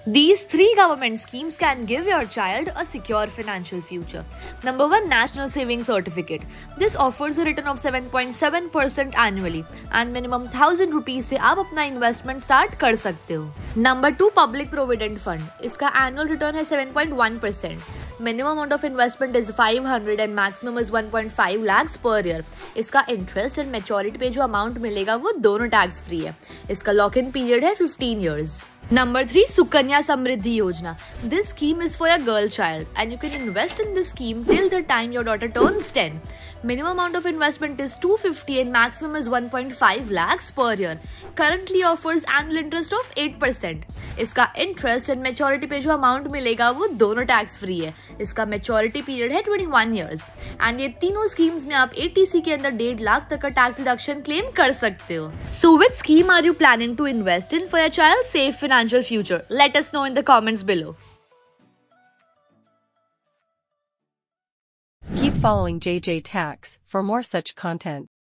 These three government schemes can give your child a secure financial future. Number 1, National Savings Certificate. This offers a return of 7.7% annually and minimum 1000 rupees से आप अपना investment start कर सकते हो. Number 2, Public Provident Fund. इसका annual return है 7.1%. Minimum amount of investment is 500 and maximum is 1.5 lakhs पर year. इसका इंटरेस्ट एंड मैच्योरिटी पे जो अमाउंट मिलेगा वो दोनों टैक्स फ्री है. इसका लॉक इन पीरियड है 15 years. Number 3, Sukanya Samriddhi Yojana. This scheme is for your girl child and you can invest in this scheme till the time your daughter turns 10. Minimum amount of investment is 250 and maximum is 1.5 lakhs per year. Currently offers annual interest of 8%. इसका interest and maturity पे जो amount मिलेगा वो दोनों tax free है. इसका maturity period है 21 years. And ये तीनों स्कीम्स में आप ATC के अंदर 1.5 लाख तक का टैक्स डिडक्शन क्लेम कर सकते हो. So which scheme are you planning to invest in for your child's safe financial future? Let us know in the comments below. Keep following JJ Tax for more such content.